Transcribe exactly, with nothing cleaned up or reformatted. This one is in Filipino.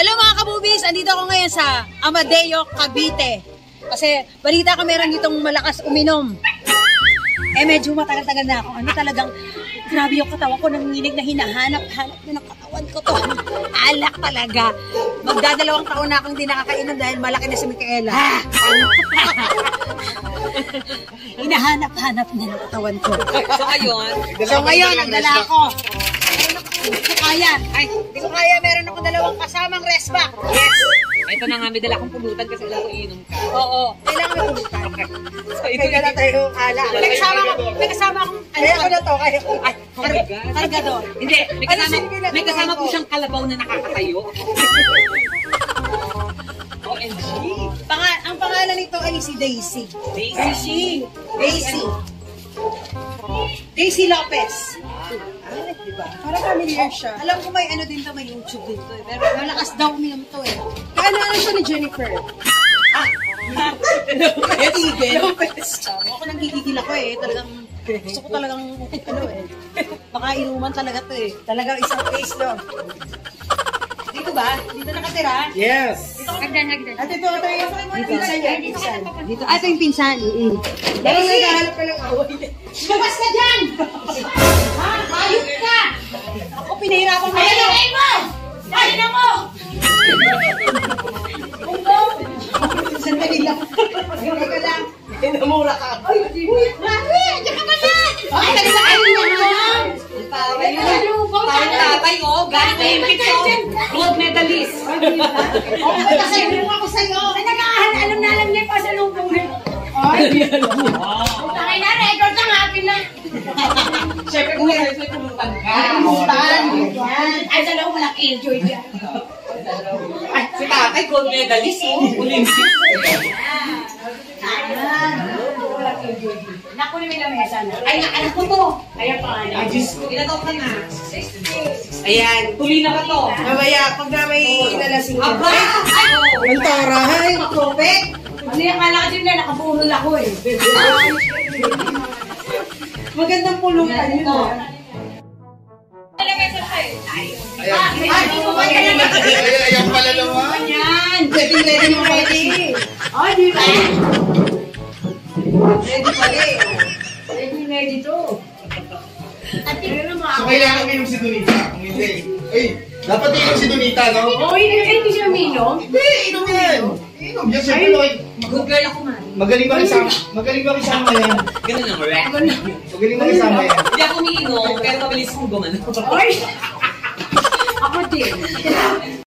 Hello mga kabubis! Andito ako ngayon sa Amadeo, Cavite. Kasi balita ko meron ditong malakas uminom. Eh medyo matagal-tagal na ako. Ano talagang, grabe yung katawan ko. Nanginginig na hinahanap-hanap na ng katawan ko to. Alak talaga. Magdadalawang taon na akong hindi nakakainom dahil malaki na si Micaela. Hinahanap-hanap na ng katawan ko. So ngayon? So ngayon, nagdala ako. Hindi ko kaya. Ay, hindi ko kaya. Meron ako dalawang kasamang resback. Yes! Ito na nga, may dala kong pulutan kasi alam ko iinom ka. Oo. Kailangan may pulutan. So ito Kaya na tayo ala. May kasama ako. May kasama akong... Kaya ko na to. Kaya ko. Ay, oh my God. Kargador. Hindi, may kasama, may kasama po siyang kalabaw na nakakatayo. O M G! Panga, ang pangalan nito ay si Daisy. Daisy. Daisy. Daisy Lopez. Ay, diba? Parang familiar siya. Alam ko may ano din to, may YouTube din to eh. Pero malakas daw uminom to eh. Kaano-ano siya ni Jennifer? Ah! Kaya tigil. Lopez. Ako nang gigigil ako eh. Talagang, gusto ko talagang, ano eh. Baka inuman talaga to eh. Talagang isang face no. Dito ba? Dito nakatira? Yes! Hagdan, hagdan. At ito, ito yung pinsan niya. Pinsan. Dito. Ah, ito yung pinsan. Pero naghahalap ka ng away. Labas ka dyan! Ha? Ayot ka! Ako pinahirapan mo. Ayan ang mo! Ayan na mo! Kumbo! Sandali lang. Teka lang. Pinamura ka. Ay, uy! Grabe! Diyan ka ba yan? Ay, nagsasain niya naman! Parang tatay, oh. Galing Olympic yun. Gold medalist. Oo, kasi yung ako sa'yo. Ay, nag-aahan. Alam na alam niya pa sa lubong. Ay, takay na, record ang akin na. Siyempre, kung meron sa'yo, pulutan ka. Pulutan. Ay, sa loob, walang enjoy dyan. Ay, si tatay, gold medalist, oh. Olympic. Naku na may lamesa na. Ay, anak ko to. Ayan pa. Ay, Diyos ko. Ilan taon ka na? Ayan, tuloy na ka to. Mamaya, pag na may inalasing ka. Aba! Ay, oh. Ang taray! Makropek! Ano yung kala ka din na nakapulol ako eh. Magandang pulutan yun. Ayan pala naman. Yan! Ready, ready mo ready. Oh, di ba? Ready pala eh. Ready, ready to. At tingnan naman. So kailangan minom si Donita. Kung hindi. Ay, dapat inom si Donita, no? Oo, hindi siya minom. Hindi, inom yan. Inom yan. Siyempre, Loy. Good girl ako man. Magaling ba isama? Magaling ba isama yan? Ganun lang, right? Magaling ba isama yan? Hindi ako umiinom, pero mabilis kong gumano. Ay! Ako din.